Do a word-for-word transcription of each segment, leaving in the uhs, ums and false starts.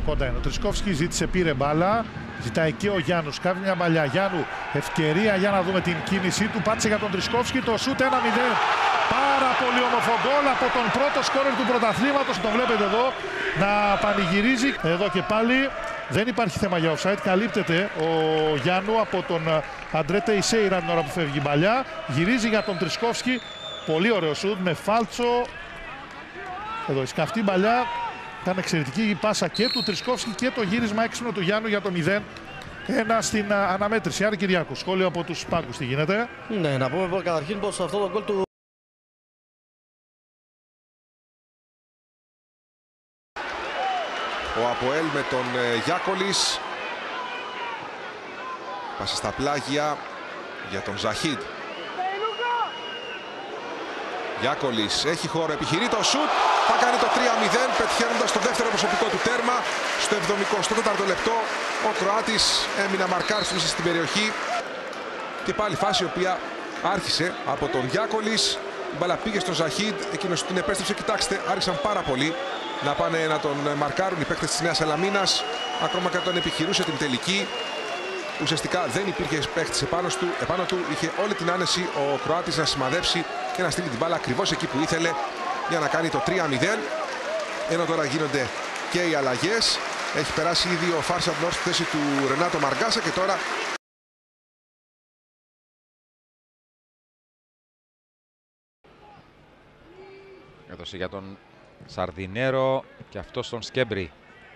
Κοντά είναι ο Τρισκόφσκι, ζήτησε, πήρε μπάλα. Ζητάει και ο Γιάννους, κάνει μια παλιά. Γιάννου, ευκαιρία για να δούμε την κίνησή του. Πάτησε για τον Τρισκόφσκι, το σούτ ένα μηδέν. Πάρα πολύ όμορφο γκολ από τον πρώτο σκόρερ του πρωταθλήματος. Τον βλέπετε εδώ να πανηγυρίζει. Εδώ και πάλι δεν υπάρχει θέμα για offside. Καλύπτεται ο Γιάννου από τον Αντρέ Τεϊσέιρα την ώρα που φεύγει η μπαλιά. Γυρίζει για τον Τρισκόφσκι. Πολύ ωραίο σούτ με φάλτσο. Εδώ η σκαφτή μπαλιά. Ήταν εξαιρετική η πάσα και του Τρισκόφσκι και το γύρισμα έξυπνο του Γιάννου για το μηδέν ένα στην αναμέτρηση. Άρη Κυριάκου, σχόλιο από τους πάγκους, τι γίνεται? Ναι, να πούμε καταρχήν πως αυτό το γκολ του ο Αποέλ με τον ε, Γιάκολης. Πάσα στα πλάγια για τον Ζαχίντ. Γιάκολης έχει χώρο, επιχειρεί το σουτ. Θα κάνει το τρία μηδέν, πετυχαίνοντας το δεύτερο προσωπικό του τέρμα. Στο εβδομηκοστό τέταρτο λεπτό ο Κροάτης έμεινε αμαρκάρης μέσα στην περιοχή. Και πάλι φάση η οποία άρχισε από τον Γιάκολης. Η μπάλα πήγε στον Ζαχίντ, εκείνος την επέστρεψε. Κοιτάξτε, άρχισαν πάρα πολύ να πάνε να τον μαρκάρουν οι παίκτες της Νέας Σαλαμίνας. Ακόμα και όταν επιχειρούσε την τελική, ουσιαστικά δεν υπήρχε παίκτης επάνω του, επάνω του. Είχε όλη την άνεση ο Κροάτης να σημαδέψει και να στείλει την μπάλα ακριβώς εκεί που ήθελε για να κάνει το τρία μηδέν. Ενώ τώρα γίνονται και οι αλλαγές. Έχει περάσει ήδη ο Φάρσαντ Νόρ στη θέση του Ρενάτο Μαργκάσα και τώρα έδωσε για τον Σαρδινέρο και αυτό στον Σκέμπρι.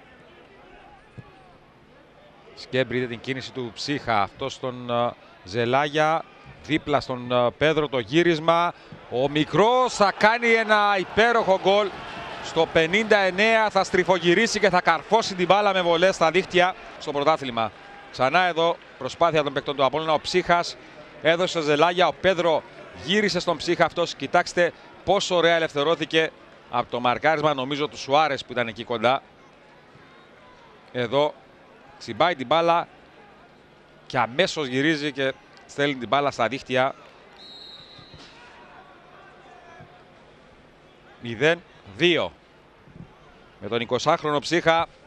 Σκέμπρι είδε την κίνηση του Ψύχα, αυτό στον uh, Ζελάγια, δίπλα στον uh, Πέδρο το γύρισμα. Ο μικρός θα κάνει ένα υπέροχο γκολ. Στο πενήντα εννέα θα στριφογυρίσει και θα καρφώσει την μπάλα με βολές στα δίχτυα στο πρωτάθλημα. Ξανά εδώ προσπάθεια των παικτών του Απόλλωνα. Ο Ψύχας έδωσε στο Ζελάγια, ο Πέδρο γύρισε στον Ψύχα αυτός. Κοιτάξτε πόσο ωραία ελευθερώθηκε από το μαρκάρισμα, νομίζω του Σουάρες που ήταν εκεί κοντά. Εδώ τσιμπάει την μπάλα και αμέσως γυρίζει και στέλνει την μπάλα στα δίχτυα. μηδέν δύο. Με τον εικοσάχρονο Ψύχα